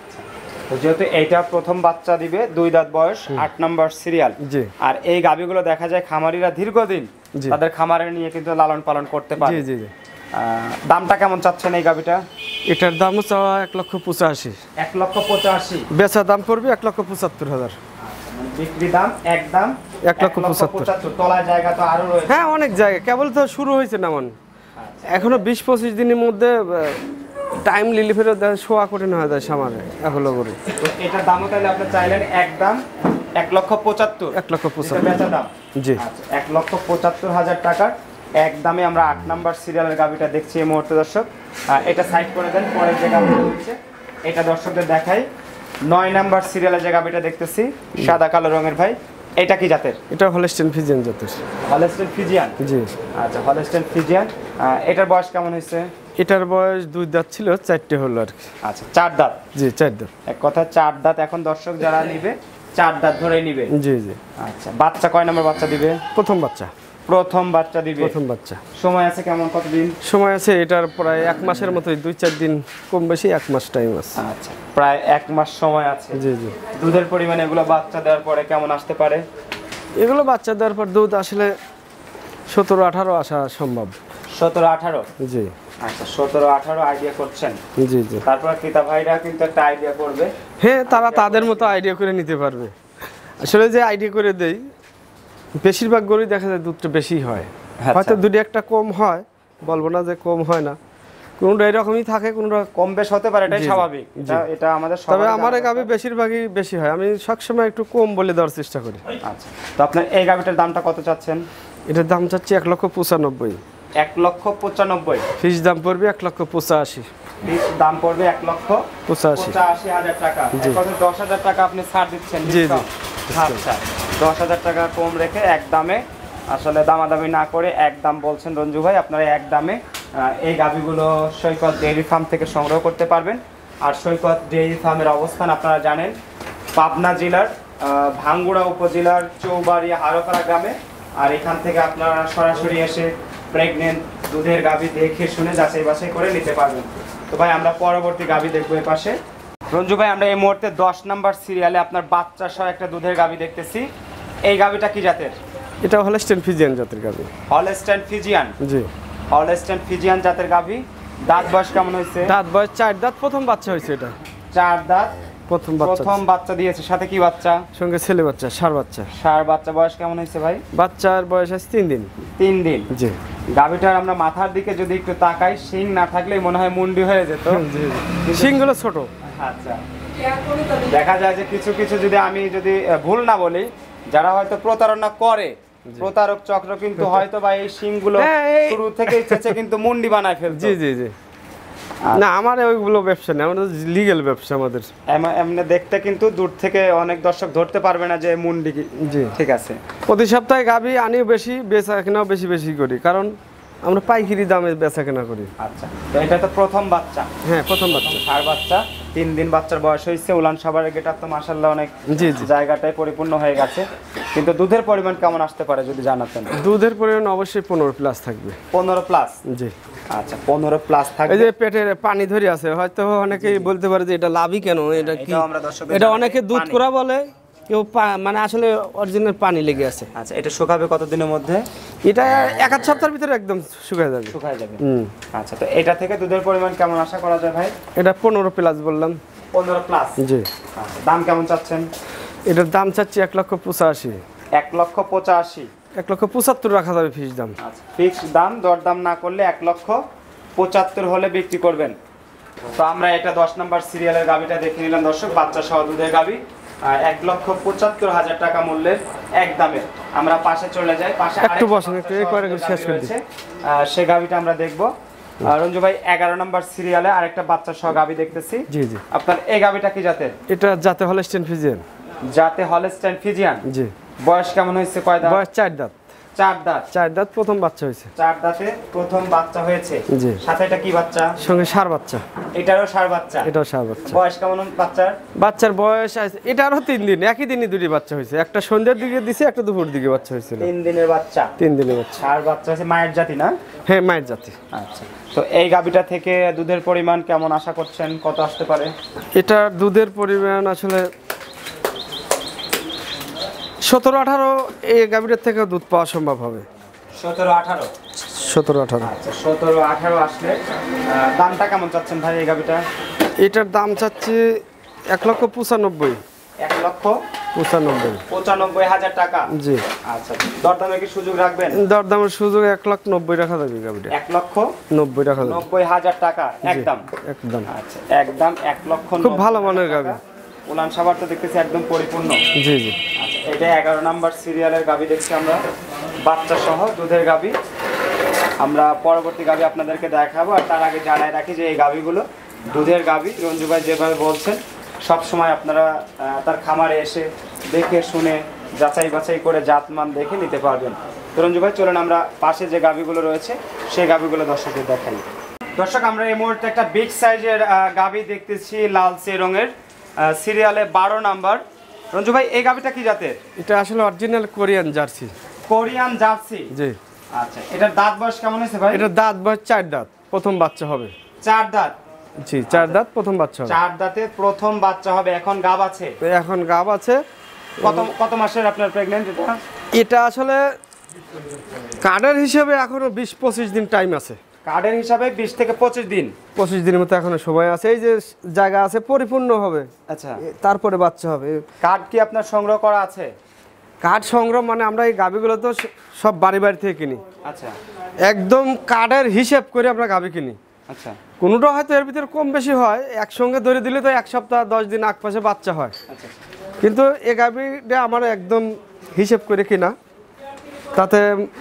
[SPEAKER 1] তো যেহেতু এইটা প্রথম বাচ্চা দিবে, দুই দাঁত বয়স, আট নম্বর সিরিয়াল।
[SPEAKER 2] জি।
[SPEAKER 1] আর এই গাভীগুলো দেখা যায় খামারিরা দীর্ঘদিন
[SPEAKER 2] জি।
[SPEAKER 1] তাদের খামারে নিয়ে কিন্তু লালন পালন করতে পারে।
[SPEAKER 2] জি জি জি।
[SPEAKER 1] আহ, দামটা কেমন চাচ্ছেন এই গাভীটা?
[SPEAKER 2] এটার দামও চাওয়া এক লক্ষ পঁচাশি।
[SPEAKER 1] এক লক্ষ পঁচাশি।
[SPEAKER 2] বেচা দাম পড়বে এক লক্ষ পঁচাত্তর হাজার।
[SPEAKER 1] মানে বিক্রি দাম একদম
[SPEAKER 2] এক লক্ষ পঁচাত্তর।
[SPEAKER 1] তলায় জায়গা তো আরো রয়েছে।
[SPEAKER 2] হ্যাঁ, অনেক জায়গা, কেবল তো শুরু হয়েছে না মন। এখনো বিশ পঁচিশ দিনের মধ্যে টাইম লিলি ফেরত শোয়া কঠিন হয়ে যায় সামারে এখনো করে।
[SPEAKER 1] তো এটার দামও তাহলে আপনি চাইলেন একদম এক লক্ষ পঁচাত্তর।
[SPEAKER 2] এক লক্ষ পঁচাত্তর।
[SPEAKER 1] বেচা দাম।
[SPEAKER 2] জি।
[SPEAKER 1] আচ্ছা, এক লক্ষ পঁচাত্তর হাজার টাকার একদমে আমরা আট নাম্বার সিরিয়ালের গাভিটা দেখছি এই মুহূর্তে দর্শক। আহ, এটা সাইড করে দেন, পরের যে গাভিটা হচ্ছে এটা দর্শকদের দেখাই। নয় নাম্বার সিরিয়ালের যে গাভিটা দেখতেছি সাদা কালো রঙের ভাই, এটা কি জাতের?
[SPEAKER 2] এটা হলস্টেইন ফ্রিজিয়ান জাতের।
[SPEAKER 1] Holstein Friesian.
[SPEAKER 2] জি।
[SPEAKER 1] আচ্ছা, হলস্টেইন ফ্রিজিয়ান। আহ, এটার বয়স কেমন হয়েছে?
[SPEAKER 2] এটার বয়স দুই দাঁত ছিল, চারটে হলো আর কি।
[SPEAKER 1] আচ্ছা, চার দাঁত।
[SPEAKER 2] জি, চার দাঁত।
[SPEAKER 1] এক কথা চার দাঁত। এখন দর্শক যারা নিবে চার দাঁত ধরেই নিবে।
[SPEAKER 2] জি জি।
[SPEAKER 1] আচ্ছা, বাচ্চা কয় নম্বর বাচ্চা দিবে?
[SPEAKER 2] প্রথম বাচ্চা।
[SPEAKER 1] প্রথম বাচ্চা দিবে।
[SPEAKER 2] প্রথম বাচ্চা।
[SPEAKER 1] সময় আছে কেমন, কতদিন?
[SPEAKER 2] সময় আছে এটার প্রায় এক মাসের মতোই, দুই চার দিন কম বেশি এক মাস টাইম আছে।
[SPEAKER 1] আচ্ছা, প্রায় এক মাস সময় আছে।
[SPEAKER 2] জি জি।
[SPEAKER 1] দুধের পরিমাণ এগুলো বাচ্চা দেওয়ার পরে কেমন আসতে পারে?
[SPEAKER 2] এগুলো বাচ্চা দেওয়ার পর দুধ আসলে সতেরো আঠারো আসা সম্ভব।
[SPEAKER 1] সতেরো আঠারো।
[SPEAKER 2] জি।
[SPEAKER 1] আচ্ছা, সতেরো আঠারো আইডিয়া করছেন।
[SPEAKER 2] জি জি।
[SPEAKER 1] তারপর ক্রেতা ভাইরা কিন্তু একটা আইডিয়া করবে।
[SPEAKER 2] হ্যাঁ, তারা তাদের মতো আইডিয়া করে নিতে পারবে। আসলে যে আইডিয়া করে দেই, বেশিরভাগ গরুই দেখা যায় দুধটা বেশি হয়। হয়তো দুটি একটা কম হয়, বলবো না যে কম হয় না, কোনোটা এরকমই থাকে, কোনোটা
[SPEAKER 1] কম বেশ হতে পারে, এটাই
[SPEAKER 2] জি, জি,
[SPEAKER 1] স্বাভাবিক।
[SPEAKER 2] জি।
[SPEAKER 1] এটা এটা আমাদের
[SPEAKER 2] তবে
[SPEAKER 1] সবারই
[SPEAKER 2] আমার
[SPEAKER 1] জানা
[SPEAKER 2] এই গাভী
[SPEAKER 1] দরকার।
[SPEAKER 2] বেশিরভাগই বেশি হয়, আমি সবসময় একটু কম বলে দেওয়ার চেষ্টা করি।
[SPEAKER 1] আচ্ছা, তো আপনার এই গাভীটার দামটা কত চাচ্ছেন?
[SPEAKER 2] এটার দাম চাচ্ছি এক লক্ষ পঁচানব্বই।
[SPEAKER 1] এক লক্ষ পঁচানব্বই।
[SPEAKER 2] ফিস দাম পড়বে এক লক্ষ পঁচাশি।
[SPEAKER 1] ফিক্স দাম পড়বে এক লক্ষ
[SPEAKER 2] পঁচাশি।
[SPEAKER 1] পঁচাশি হাজার টাকা।
[SPEAKER 2] জি।
[SPEAKER 1] কত, দশ হাজার টাকা আপনি ছাড় দিচ্ছেন?
[SPEAKER 2] জি, জি।
[SPEAKER 1] discount? আচ্ছা, দশ হাজার টাকা কম রেখে এক দামে, আসলে দামাদামি না করে এক দাম বলছেন রঞ্জু ভাই। আপনারা এক দামে আহ, এই গাভীগুলো সৈকত ডেইরি ফার্ম থেকে সংগ্রহ করতে পারবেন। আর সৈকত ডেইরি ফার্মের অবস্থান আপনারা জানেন পাবনা জেলার আহ, ভাঙ্গুড়া উপজেলার চৌবাড়ি হারোপাড়া গ্রামে। আর এখান থেকে আপনারা সরাসরি এসে প্রেগনেন্ট দুধের গাভী দেখে শুনে যাচাই বাছাই করে নিতে পারবেন। তো ভাই আমরা পরবর্তী গাভী দেখবো এই পাশে। রঞ্জু ভাই, আমরা এই মুহূর্তে দশ নাম্বার সিরিয়ালে আপনার বাচ্চা সহ একটা দুধের গাভী দেখতেছি। এই গাভীটা কি জাতের?
[SPEAKER 2] এটা হলস্টেইন ফ্রিজিয়ান জাতের গাভী।
[SPEAKER 1] Holstein Friesian.
[SPEAKER 2] জি।
[SPEAKER 1] হলস্টেইন ফ্রিজিয়ান জাতের গাভী। দাঁত বয়স কেমন হয়েছে?
[SPEAKER 2] দাঁত বয়স চার দাঁত, প্রথম বাচ্চা হয়েছে এটা।
[SPEAKER 1] চার দাঁত।
[SPEAKER 2] প্রথম বাচ্চা।
[SPEAKER 1] প্রথম বাচ্চা দিয়েছে, সাথে কি বাচ্চা?
[SPEAKER 2] সঙ্গে ছেলে বাচ্চা, ষাঁড় বাচ্চা।
[SPEAKER 1] ষাঁড় বাচ্চা। বয়স কেমন হয়েছে ভাই?
[SPEAKER 2] বাচ্চার বয়স আছে তিন দিন।
[SPEAKER 1] তিন দিন।
[SPEAKER 2] জি।
[SPEAKER 1] গাভীটার আমরা মাথার দিকে যদি একটু তাকাই, শিং না থাকলেই মনে হয় মুন্ডি হয়ে যেত।
[SPEAKER 2] জি। শিংগুলো ছোট।
[SPEAKER 1] আচ্ছা, দেখা যায় যে কিছু কিছু, যদি আমি যদি আহ, ভুল না বলি, যারা হয়তো প্রতারণা করে, প্রতারক চক্র কিন্তু হয়তো বা এই শিংগুলো
[SPEAKER 2] হ্যাঁ, এই-
[SPEAKER 1] শুরু থেকেই চেচে কিন্তু মুন্ডি বানায় ফেলতো।
[SPEAKER 2] জি জি জি। না, আমার ওইগুলো ব্যবসা নেই, আমাদের লিগ্যাল ব্যবসা আমাদের।
[SPEAKER 1] এম- এমনি দেখতে কিন্তু দূর থেকে অনেক দর্শক ধরতে পারবে না যে মুন্ডি কি।
[SPEAKER 2] জি।
[SPEAKER 1] ঠিক আছে।
[SPEAKER 2] প্রতি সপ্তাহে গাভী আনি বেশি, বেচা কেনাও বেশি বেশি করি, কারণ আমরা পাইকারি দামে বেচা কেনা করি।
[SPEAKER 1] আচ্ছা, তো এটা তো প্রথম বাচ্চা।
[SPEAKER 2] হ্যাঁ, প্রথম বাচ্চা।
[SPEAKER 1] ষাঁড় বাচ্চা, তিন দিন বাচ্চার বয়স হয়েছে। উলান সাবারের গেটআপ তো মাশাআল্লাহ অনেক
[SPEAKER 2] জি জি।
[SPEAKER 1] জায়গাটাই পরিপূর্ণ হয়ে গেছে। কিন্তু দুধের পরিমাণ কেমন আসতে পারে যদি জানাতেন?
[SPEAKER 2] দুধের পরিমাণ অবশ্যই পনেরো প্লাস থাকবে।
[SPEAKER 1] পনেরো প্লাস।
[SPEAKER 2] জি।
[SPEAKER 1] আচ্ছা, পনেরো প্লাস
[SPEAKER 2] এই
[SPEAKER 1] থাকবে।
[SPEAKER 2] যে পেটের পানি ধরে আছে, হয়তো অনেকেই বলতে পারে যে এটা লাভই কেন, এটা কি,
[SPEAKER 1] এটাও আমরা দর্শকদের
[SPEAKER 2] এটা
[SPEAKER 1] জানাই,
[SPEAKER 2] অনেকে দুধ
[SPEAKER 1] পানি।
[SPEAKER 2] করা বলে, কেউ পা- মানে আসলে অরিজিনাল পানি লেগে আছে।
[SPEAKER 1] আচ্ছা, এটা শুকাবে কতদিনের মধ্যে?
[SPEAKER 2] এটা এক আধ সপ্তাহের ভিতরে একদম শুকিয়ে যাবে।
[SPEAKER 1] শুকায় যাবে।
[SPEAKER 2] হুম।
[SPEAKER 1] আচ্ছা, তো এটা থেকে দুধের পরিমাণ কেমন আশা করা যায় ভাই?
[SPEAKER 2] এটা পনেরো প্লাস বললাম।
[SPEAKER 1] পনেরো প্লাস।
[SPEAKER 2] জি।
[SPEAKER 1] আচ্ছা, দাম কেমন চাচ্ছেন?
[SPEAKER 2] এটার দাম চাচ্ছি এক লক্ষ পঁচাশি।
[SPEAKER 1] এক লক্ষ পঁচাশি।
[SPEAKER 2] এক লক্ষ পঁচাত্তর রাখা যাবে ফিস দাম।
[SPEAKER 1] আচ্ছা, ফিক্সড দাম, দরদাম না করলে এক লক্ষ পঁচাত্তর হলে বিক্রি করবেন। তো আমরা এটা দশ নম্বর সিরিয়ালের গাভিটা দেখে নিলাম দর্শক, বাচ্চা সহ দুধের গাভি, এক লক্ষ পঁচাত্তর হাজার টাকা মূল্যের এক দামে। আমরা পাশে চলে যাই, পাশে
[SPEAKER 2] একটু
[SPEAKER 1] আরেকটা
[SPEAKER 2] বসেন, একটু এই করে শেষ করে দিই।
[SPEAKER 1] রয়েছে, আহ, সে গাভিটা আমরা দেখবো। আহ, রঞ্জু ভাই, এগারো নম্বর সিরিয়ালে আরেকটা বাচ্চা সহ গাভি দেখতেছি।
[SPEAKER 2] জি জি।
[SPEAKER 1] আপনার এই গাভিটা কি জাতের?
[SPEAKER 2] এটা যাতে হলস্টেইন ফ্রিজিয়ান।
[SPEAKER 1] জাতে হলস্টাইন ফ্রিজিয়ান।
[SPEAKER 2] জি।
[SPEAKER 1] বয়স কেমন হয়েছে, কয় দাঁত?
[SPEAKER 2] বয়স চার দাঁত।
[SPEAKER 1] চার দাঁত।
[SPEAKER 2] চার দাঁত প্রথম বাচ্চা হয়েছে।
[SPEAKER 1] চার দাঁতে প্রথম বাচ্চা হয়েছে।
[SPEAKER 2] জি।
[SPEAKER 1] সাথে এটা কি বাচ্চা?
[SPEAKER 2] সঙ্গে ষাঁড় বাচ্চা।
[SPEAKER 1] এটারও ষাঁড় বাচ্চা।
[SPEAKER 2] এটাও ষাঁড় বাচ্চা।
[SPEAKER 1] বয়স কেমন বাচ্চার?
[SPEAKER 2] বাচ্চার বয়স আছে এটারও তিন দিন, একই দিনই দুটি বাচ্চা হয়েছে, একটা সন্ধ্যার দিকে দিছে, একটা দুপুর দিকে বাচ্চা হয়েছিল।
[SPEAKER 1] তিন দিনের বাচ্চা।
[SPEAKER 2] তিন দিনের বাচ্চা।
[SPEAKER 1] ষাঁড় বাচ্চা আছে, মায়ের জাতি না?
[SPEAKER 2] হ্যাঁ, মায়ের জাতি।
[SPEAKER 1] আচ্ছা, তো এই গাভীটা থেকে দুধের পরিমাণ কেমন আশা করছেন, কত আসতে পারে?
[SPEAKER 2] এটার দুধের পরিমাণ আসলে সতেরো আঠারো, এই গাভীটার থেকে দুধ পাওয়া সম্ভব হবে।
[SPEAKER 1] সতেরো আঠারো।
[SPEAKER 2] সতেরো আঠারো।
[SPEAKER 1] আচ্ছা, সতেরো আঠারো আসলে আহ, দামটা কেমন চাচ্ছেন ভাই এই গাভীটা?
[SPEAKER 2] এটার দাম চাচ্ছি এক লক্ষ পঁচানব্বই।
[SPEAKER 1] এক লক্ষ
[SPEAKER 2] পঁচানব্বই।
[SPEAKER 1] পঁচানব্বই হাজার টাকা।
[SPEAKER 2] জি।
[SPEAKER 1] আচ্ছা, দরদামে কি সুযোগ রাখবেন?
[SPEAKER 2] দরদামের সুযোগ এক লাখ নব্বই রাখা যাবে গাভীটা।
[SPEAKER 1] এক লক্ষ
[SPEAKER 2] নব্বই রাখা যাবে।
[SPEAKER 1] নব্বই হাজার টাকা একদম।
[SPEAKER 2] একদম।
[SPEAKER 1] আচ্ছা, একদম এক লক্ষ।
[SPEAKER 2] খুব ভালো মানের গাভী।
[SPEAKER 1] উলান সাবার তো দেখতেছি একদম পরিপূর্ণ।
[SPEAKER 2] জি জি।
[SPEAKER 1] আচ্ছা, এটা এগারো নাম্বার সিরিয়ালের গাভী দেখছি আমরা, বাচ্চা সহ দুধের গাভী। আমরা পরবর্তী গাভী আপনাদেরকে দেখাবো, আর তার আগে জানাই রাখি যে এই গাভীগুলো দুধের গাভী। রঞ্জু ভাই যেভাবে বলছেন সব সময় আপনারা আহ, তার খামারে এসে দেখে শুনে যাচাই বাছাই করে জাতমান দেখে নিতে পারবেন। তো রঞ্জু ভাই চলুন আমরা পাশে যে গাভীগুলো রয়েছে সেই গাভীগুলো দর্শকদের দেখাই। দর্শক, আমরা এই মুহূর্তে একটা বিগ সাইজের গাভী দেখতেছি, লালচে রঙের, সিরিয়ালে বারো নাম্বার। রঞ্জু ভাই এই গাভীটা কি জাতের?
[SPEAKER 2] এটা আসলে original Korean Jersey.
[SPEAKER 1] Korean Jersey.
[SPEAKER 2] জি।
[SPEAKER 1] আচ্ছা, এটার দাঁত বয়স কেমন হয়েছে ভাই?
[SPEAKER 2] এটা দাঁত বয়স চার দাঁত, প্রথম বাচ্চা হবে।
[SPEAKER 1] চার দাঁত।
[SPEAKER 2] জি, চার দাঁত প্রথম বাচ্চা হবে।
[SPEAKER 1] চার দাঁতে প্রথম বাচ্চা হবে। এখন গাব আছে?
[SPEAKER 2] তো এখন গাব আছে।
[SPEAKER 1] কত কত মাসের আপনার প্রেগন্যান্ট এটা?
[SPEAKER 2] এটা আসলে কার্ডের হিসেবে এখনো বিশ পঁচিশ দিন টাইম আছে।
[SPEAKER 1] কার্ডের হিসাবে বিশ থেকে পঁচিশ দিন।
[SPEAKER 2] পঁচিশ দিনের মতো এখনো সময় আছে। এই যে জায়গা আছে পরিপূর্ণ হবে,
[SPEAKER 1] আচ্ছা,
[SPEAKER 2] তারপরে বাচ্চা হবে।
[SPEAKER 1] কার্ড কি আপনার সংগ্রহ করা আছে?
[SPEAKER 2] কার্ড সংগ্রহ মানে আমরা এই গাভীগুলো তো সব বাড়ি বাড়ি থেকে কিনি।
[SPEAKER 1] আচ্ছা।
[SPEAKER 2] একদম কার্ডের হিসেব করে আমরা গাভী কিনি।
[SPEAKER 1] আচ্ছা।
[SPEAKER 2] কোনোটা হয়তো এর ভিতরে কম বেশি হয়, একসঙ্গে ধরে দিলে তো এক সপ্তাহ দশ দিন আগ পাশে বাচ্চা হয়।
[SPEAKER 1] আচ্ছা,
[SPEAKER 2] কিন্তু এই গাভীটা আমার একদম হিসেব করে কিনা, তাতে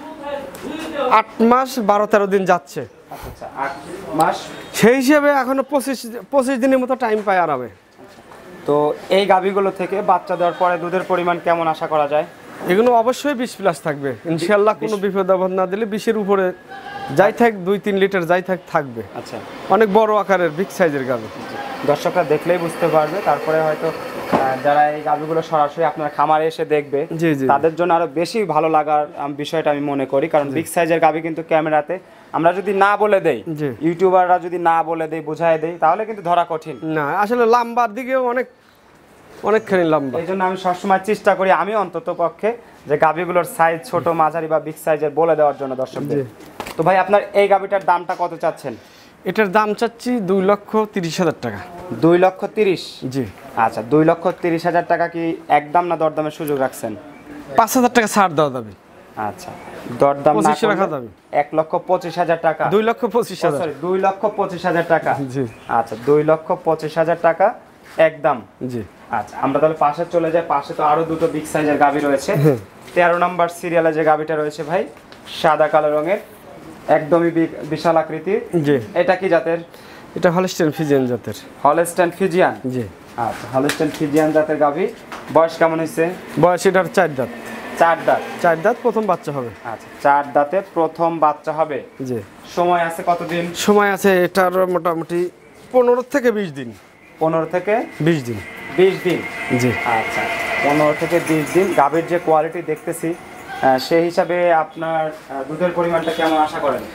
[SPEAKER 2] আট মাস বারো তেরো দিন যাচ্ছে।
[SPEAKER 1] আচ্ছা, আট মাস।
[SPEAKER 2] সেই হিসেবে এখনো পঁচিশ পঁচিশ দিনের মতো টাইম পায় আরামে।
[SPEAKER 1] তো এই গাভীগুলো থেকে বাচ্চা দেওয়ার পরে দুধের পরিমাণ কেমন আশা করা যায়?
[SPEAKER 2] এগুলো অবশ্যই বিশ প্লাস থাকবে ইনশাল্লাহ। কোনো বিপদ আপদ না দিলে বিশের উপরে যাই থাক, দুই তিন লিটার যাই থাক থাকবে।
[SPEAKER 1] আচ্ছা,
[SPEAKER 2] অনেক বড় আকারের বিগ সাইজের গাভী।
[SPEAKER 1] দর্শকরা দেখলেই বুঝতে পারবে। তারপরে হয়তো আহ, যারা এই গাভীগুলো সরাসরি আপনার খামারে এসে দেখবে,
[SPEAKER 2] জি জি,
[SPEAKER 1] তাদের জন্য আরো বেশি ভালো লাগার আম, বিষয়টা আমি মনে করি। কারণ বিগ সাইজের গাভী কিন্তু ক্যামেরাতে আমরা যদি না বলে দেই,
[SPEAKER 2] জি।
[SPEAKER 1] ইউটিউবাররা যদি না বলে দেই, বোঝায় দেই, তাহলে কিন্তু ধরা কঠিন।
[SPEAKER 2] না, আসলে লাম্বার দিকেও অনেক অনেকখানি লম্বা।
[SPEAKER 1] এই জন্য আমি সবসময় চেষ্টা করি, আমি অন্তত পক্ষে, যে গাভীগুলোর সাইজ ছোট, মাঝারি বা বিগ সাইজের বলে দেওয়ার জন্য দর্শকদের। তো ভাই আপনার এই গাভীটার দামটা কত চাচ্ছেন?
[SPEAKER 2] এটার দাম চাচ্ছি দুই লক্ষ তিরিশ হাজার টাকা।
[SPEAKER 1] দুই লক্ষ তিরিশ।
[SPEAKER 2] জি।
[SPEAKER 1] আচ্ছা, দুই লক্ষ তিরিশ হাজার টাকা কি একদম না দরদামের সুযোগ রাখছেন?
[SPEAKER 2] পাঁচ হাজার টাকা ছাড় দেওয়া যাবে।
[SPEAKER 1] আচ্ছা, দরদাম না
[SPEAKER 2] পঁচিশ রাখা
[SPEAKER 1] করলে
[SPEAKER 2] যাবে।
[SPEAKER 1] এক লক্ষ পঁচিশ হাজার টাকা।
[SPEAKER 2] দুই লক্ষ পঁচিশ হাজার।
[SPEAKER 1] সরি, দুই লক্ষ পঁচিশ হাজার টাকা।
[SPEAKER 2] জি।
[SPEAKER 1] আচ্ছা, দুই লক্ষ পঁচিশ হাজার টাকা একদম।
[SPEAKER 2] জি।
[SPEAKER 1] আচ্ছা, আমরা তাহলে পাশে চলে যাই। পাশে তো আরো দুটো বিগ সাইজের গাভী রয়েছে। তেরো নাম্বার সিরিয়ালে যে গাভীটা রয়েছে ভাই, সাদা কালো রঙের, একদমই বি- বিশাল আকৃতির।
[SPEAKER 2] জি।
[SPEAKER 1] এটা কি জাতের?
[SPEAKER 2] এটা হলস্টেইন ফ্রিজিয়ান জাতের।
[SPEAKER 1] Holstein Friesian.
[SPEAKER 2] জি।
[SPEAKER 1] আচ্ছা, হলস্টেইন ফ্রিজিয়ান জাতের গাভী। বয়স কেমন হয়েছে?
[SPEAKER 2] বয়স এটার চার দাঁত।
[SPEAKER 1] চার দাঁত।
[SPEAKER 2] চার দাঁত প্রথম বাচ্চা হবে।
[SPEAKER 1] আচ্ছা, চার দাঁতে প্রথম বাচ্চা হবে।
[SPEAKER 2] জি।
[SPEAKER 1] সময় আছে কতদিন?
[SPEAKER 2] সময় আছে এটার মোটামুটি পনেরো থেকে বিশ দিন।
[SPEAKER 1] পনেরো থেকে
[SPEAKER 2] বিশ দিন।
[SPEAKER 1] বিশ দিন।
[SPEAKER 2] জি।
[SPEAKER 1] আচ্ছা, পনেরো থেকে বিশ দিন। গাভীর যে কোয়ালিটি দেখতেছি, আহ, সেই হিসাবে আপনার আহ, দুধের পরিমাণটা কেমন আশা করেন?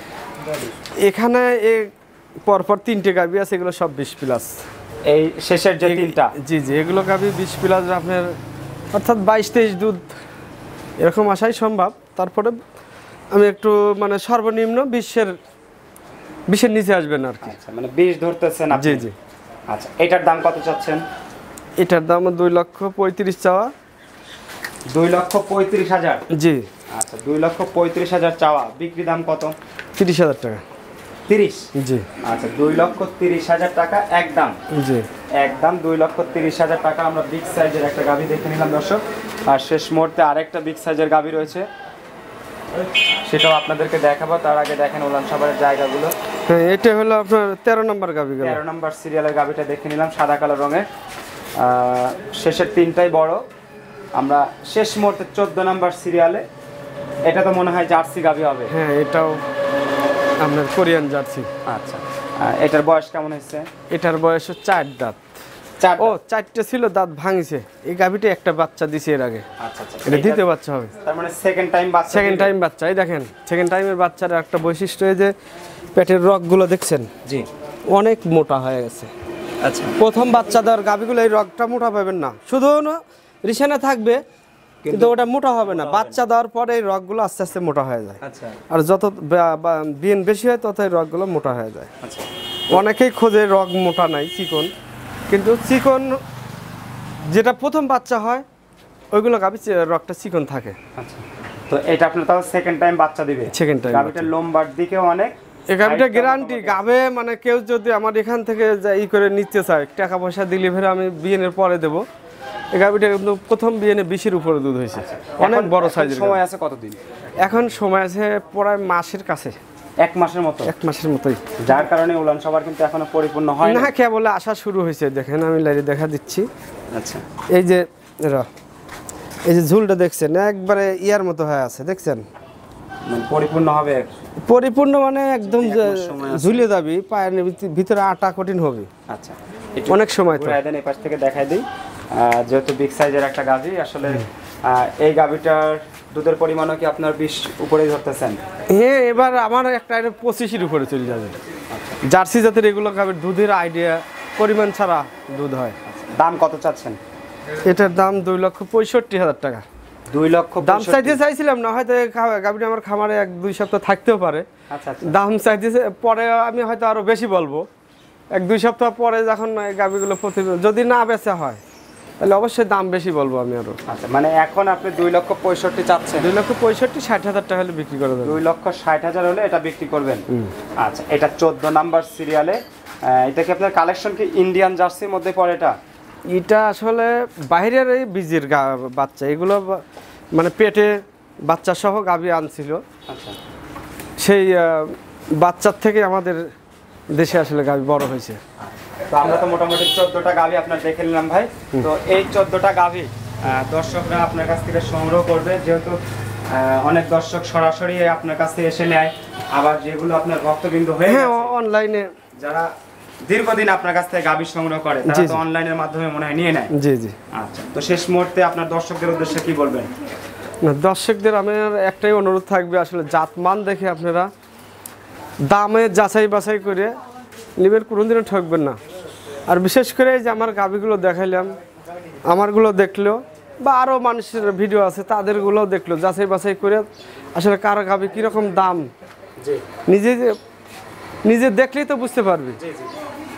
[SPEAKER 2] এখানে এ পরপর তিনটে গাভী আছে, এগুলো সব বিশ প্লাস।
[SPEAKER 1] এই শেষের যে তিনটা?
[SPEAKER 2] জি জি, এগুলো গাভী বিশ প্লাস, আপনার অর্থাৎ বাইশ তেইশ দুধ এরকম আসাই সম্ভব। তারপরে আমি একটু মানে সর্বনিম্ন বিশের বিশের নিচে আসবেন আর কি।
[SPEAKER 1] আচ্ছা, মানে বিশ ধরতেছেন আপনি?
[SPEAKER 2] জি জি।
[SPEAKER 1] আচ্ছা, এটার দাম কত চাচ্ছেন?
[SPEAKER 2] এটার দাম দুই লক্ষ পঁয়ত্রিশ চাওয়া।
[SPEAKER 1] দুই লক্ষ পঁয়ত্রিশ হাজার।
[SPEAKER 2] জি।
[SPEAKER 1] আচ্ছা, দুই লক্ষ পঁয়ত্রিশ হাজার চাওয়া, বিক্রি দাম কত?
[SPEAKER 2] তিরিশ হাজার টাকা।
[SPEAKER 1] তিরিশ।
[SPEAKER 2] জি।
[SPEAKER 1] আচ্ছা, দুই লক্ষ তিরিশ হাজার টাকা একদম।
[SPEAKER 2] জি।
[SPEAKER 1] একদম দুই লক্ষ তিরিশ হাজার টাকা। আমরা বিগ সাইজের একটা গাভী দেখে নিলাম দর্শক, আর শেষ মুহূর্তে আরেকটা বিগ সাইজের গাভী রয়েছে, সেটাও আপনাদেরকে দেখাবো। তার আগে দেখেন উলান সাভারের জায়গাগুলো।
[SPEAKER 2] হ্যাঁ, এটা হলো আপনার তেরো নম্বর গাভী গেল।
[SPEAKER 1] তেরো নম্বর সিরিয়ালের গাভীটা দেখে নিলাম, সাদা কালো রঙের। আহ, শেষের তিনটাই বড়, আমরা শেষ মুহূর্তে চোদ্দ নাম্বার সিরিয়ালে, এটা তো মনে হয় জার্সি গাভী হবে।
[SPEAKER 2] হ্যাঁ, এটাও আপনার কোরিয়ান জার্সি।
[SPEAKER 1] আচ্ছা, এটার বয়স কেমন হয়েছে?
[SPEAKER 2] এটার বয়স চার দাঁত।
[SPEAKER 1] চার
[SPEAKER 2] ও চারটে ছিল, দাঁত ভাঙিছে। এই গাভীটা একটা বাচ্চা দিছে এর আগে।
[SPEAKER 1] আচ্ছা আচ্ছা,
[SPEAKER 2] এটা দ্বিতীয় বাচ্চা হবে।
[SPEAKER 1] তার মানে সেকেন্ড টাইম বাচ্চা।
[SPEAKER 2] সেকেন্ড টাইম বাচ্চা। এই দেখেন সেকেন্ড টাইমের বাচ্চার একটা বৈশিষ্ট্য, এই যে পেটের রগগুলো দেখছেন,
[SPEAKER 1] জি
[SPEAKER 2] অনেক মোটা হয়ে গেছে।
[SPEAKER 1] আচ্ছা,
[SPEAKER 2] প্রথম বাচ্চা দেওয়ার গাভীগুলো এই রগটা মোটা পাবেন না, শুধু রিসানা থাকবে কিন্তু ওটা মোটা হবে না। বাচ্চা দেওয়ার পরে এই রগগুলো আস্তে আস্তে মোটা হয়ে যায়।
[SPEAKER 1] আচ্ছা
[SPEAKER 2] আর যত বিন বেশি হয় তত এই রগগুলো মোটা হয়ে যায়।
[SPEAKER 1] আচ্ছা,
[SPEAKER 2] অনেকেই খোঁজে রগ মোটা নাই, চিকন, কিন্তু চিকন যেটা প্রথম বাচ্চা হয় ওইগুলো গাভী রগটা চিকন থাকে।
[SPEAKER 1] আচ্ছা, তো এটা আপনার তাও সেকেন্ড টাইম বাচ্চা দিবে।
[SPEAKER 2] সেকেন্ড টাইম
[SPEAKER 1] গাভীটার লম্বার দিকেও অনেক,
[SPEAKER 2] এই গাভীটা গ্যারান্টি গাবে, মানে কেউ যদি আমার এখান থেকে যা ই করে নিতে চায়, টাকা পয়সা ডেলিভারি আমি বিয়ের পরে দেবো। এই গাভীটা কিন্তু প্রথম বিয়েনে বিশের উপরে দুধ হয়েছে, অনেক বড় সাইজের।
[SPEAKER 1] সময় আছে কতদিন?
[SPEAKER 2] এখন সময় আছে প্রায় মাসের কাছে,
[SPEAKER 1] এক মাসের মতো।
[SPEAKER 2] এক মাসের মতোই,
[SPEAKER 1] যার কারণে উলান সবার কিন্তু এখনো পরিপূর্ণ হয়
[SPEAKER 2] না।
[SPEAKER 1] না।
[SPEAKER 2] কে বলে আসা শুরু হয়েছে, দেখেন আমি লাইরে দেখা দিচ্ছি।
[SPEAKER 1] আচ্ছা,
[SPEAKER 2] এই যে এরা, এই যে ঝুলটা দেখছেন একবারে ইয়ার মতো হয়ে আছে, দেখছেন?
[SPEAKER 1] মানে পরিপূর্ণ হবে,
[SPEAKER 2] পরিপূর্ণ মানে একদম
[SPEAKER 1] এক মাস সময় আছে।
[SPEAKER 2] ঝুলে যাবি, পায়ের ভিতরে আটা কঠিন হবে।
[SPEAKER 1] আচ্ছা,
[SPEAKER 2] অনেক সময় তো।
[SPEAKER 1] ঘুরাই দেন, এই পাশ থেকে দেখাই দিই। আহ, যেহেতু বিগ সাইজের একটা গাভী, আসলে আহ, এই গাভীটার দুধের পরিমাণও কি আপনার বিশ উপরেই ধরতেছেন?
[SPEAKER 2] হ্যাঁ, এবার আমার একটা পঁচিশের উপরে চলে যাবে। জার্সি জাতের এগুলো গাভীর দুধের আইডিয়া পরিমাণ ছাড়া দুধ হয়।
[SPEAKER 1] দাম কত চাচ্ছেন?
[SPEAKER 2] এটার দাম দুই লক্ষ পঁয়ষট্টি হাজার টাকা।
[SPEAKER 1] দুই লক্ষ
[SPEAKER 2] দাম চাইতে চাইছিলাম না, হয়তো গাভীটা আমার খামারে এক দুই সপ্তাহ থাকতেও পারে।
[SPEAKER 1] আচ্ছা আচ্ছা,
[SPEAKER 2] দাম চাইতেছে, পরে আমি হয়তো আরো বেশি বলবো। এক দুই সপ্তাহ পরে যখন এই গাভীগুলো প্রতিবেদন যদি না বেচা হয়, তাহলে অবশ্যই দাম বেশি বলবো আমি আরো।
[SPEAKER 1] আচ্ছা, মানে এখন আপনি দুই লক্ষ পঁয়ষট্টি চাচ্ছেন?
[SPEAKER 2] দুই লক্ষ পঁয়ষট্টি ষাট হাজার টাকা হলে বিক্রি করে দেবেন।
[SPEAKER 1] দুই লক্ষ ষাট হাজার হলে এটা বিক্রি করবেন। আচ্ছা, এটা চোদ্দ নাম্বার সিরিয়ালে। এটা কি আপনার কালেকশন কি ইন্ডিয়ান জার্সির মধ্যে পড়ে? এটা
[SPEAKER 2] এটা আসলে বাইরের এই বীজের বাচ্চা, এগুলো বা- মানে পেটে বাচ্চা সহ গাভী আনছিল।
[SPEAKER 1] আচ্ছা,
[SPEAKER 2] সেই আহ, বাচ্চার থেকে আমাদের দেশে আসলে গাভী বড় হয়েছে।
[SPEAKER 1] তো আমরা তো মোটামুটি চোদ্দটা গাভী আপনার দেখে নিলাম ভাই। তো এই চোদ্দটা গাভী আহ, দর্শকরা আপনার কাছ থেকে সংগ্রহ করবে, যেহেতু আহ, অনেক দর্শক সরাসরি আপনার কাছ থেকে এসে নেয়, আবার যেগুলো আপনার ভক্তবিন্দু হয়ে
[SPEAKER 2] হ্যাঁ,
[SPEAKER 1] গেছে,
[SPEAKER 2] অনলাইনে
[SPEAKER 1] যারা দীর্ঘদিন আপনার কাছ থেকে গাভী সংগ্রহ করে, তারা
[SPEAKER 2] জি,
[SPEAKER 1] তো
[SPEAKER 2] জি।
[SPEAKER 1] অনলাইনের মাধ্যমে মনে হয় নিয়ে নেয়।
[SPEAKER 2] জি জি।
[SPEAKER 1] আচ্ছা, তো শেষ মুহূর্তে আপনার দর্শকদের উদ্দেশ্যে কি বলবেন?
[SPEAKER 2] না, দর্শকদের আমার একটাই অনুরোধ থাকবে, আসলে জাতমান দেখে আপনারা দামে যাচাই বাছাই করে নেবেন, কোনোদিনও ঠকবেন না। আর বিশেষ করে এই যে আমার গাভীগুলো দেখাইলাম, আমারগুলো দেখলো বা আরও মানুষের ভিডিও আছে তাদেরগুলোও দেখলো, যাচাই বাছাই করে আসলে কারো গাভী কীরকম দাম
[SPEAKER 1] জি
[SPEAKER 2] নিজে নিজে দেখলেই তো বুঝতে পারবি।
[SPEAKER 1] জি জি।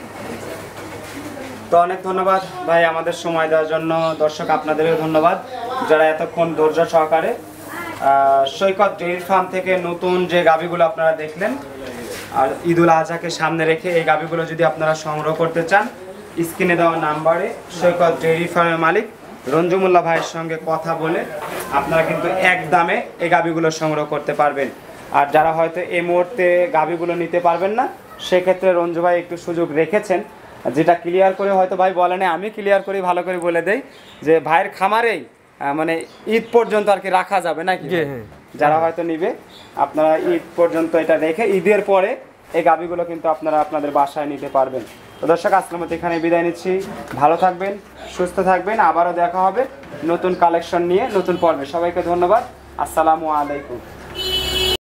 [SPEAKER 1] তো অনেক ধন্যবাদ ভাই আমাদের সময় দেওয়ার জন্য। দর্শক আপনাদেরও ধন্যবাদ যারা এতক্ষণ ধৈর্য সহকারে আহ, সৈকত ডেইরি ফার্ম থেকে নতুন যে গাভীগুলো আপনারা দেখলেন, আর ঈদুল আজহাকে সামনে রেখে এই গাভীগুলো যদি আপনারা সংগ্রহ করতে চান, স্ক্রিনে দেওয়া নাম্বারে সৈকত ডেইরি ফার্মের মালিক রঞ্জুমুল্লাহ ভাইয়ের সঙ্গে কথা বলে আপনারা কিন্তু এক দামে এই গাভীগুলো সংগ্রহ করতে পারবেন। আর যারা হয়তো এই মুহূর্তে গাভীগুলো নিতে পারবেন না, সেক্ষেত্রে রঞ্জু ভাই একটু সুযোগ রেখেছেন, যেটা ক্লিয়ার করে হয়তো ভাই বলে না, আমি ক্লিয়ার করি, ভালো করে বলে দেই যে ভাইয়ের খামারেই আহ, মানে ঈদ পর্যন্ত আর কি রাখা যাবে নাকি?
[SPEAKER 2] জি, হ্যাঁ।
[SPEAKER 1] যারা হয়তো নিবে আপনারা ঈদ পর্যন্ত এটা রেখে ঈদের পরে এই গাভীগুলো কিন্তু আপনারা আপনাদের বাসায় নিতে পারবেন। তো দর্শক আজকের মতো এখানে বিদায় নিচ্ছি। ভালো থাকবেন, সুস্থ থাকবেন, আবারও দেখা হবে নতুন কালেকশন নিয়ে নতুন পর্বে। সবাইকে ধন্যবাদ। আসসালামু আলাইকুম।